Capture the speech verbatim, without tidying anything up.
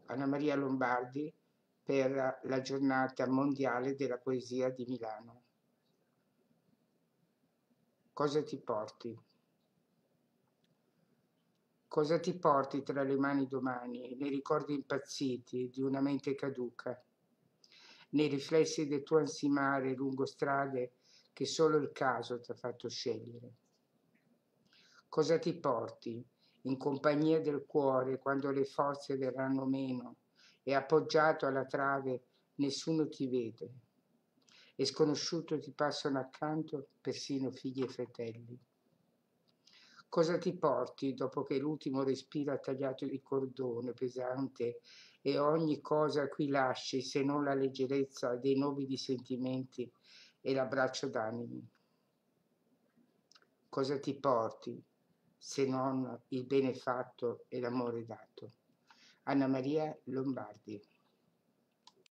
Anna Maria Lombardi per la giornata mondiale della poesia di Milano. Cosa ti porti? Cosa ti porti tra le mani domani, nei ricordi impazziti di una mente caduca, nei riflessi del tuo ansimare lungo strade che solo il caso ti ha fatto scegliere? Cosa ti porti in compagnia del cuore quando le forze verranno meno e appoggiato alla trave nessuno ti vede e sconosciuto ti passano accanto persino figli e fratelli? Cosa ti porti dopo che l'ultimo respiro ha tagliato il cordone pesante e ogni cosa qui lasci se non la leggerezza dei nobili sentimenti e l'abbraccio d'animi? Cosa ti porti se non il bene fatto e l'amore dato? Anna Maria Lombardi.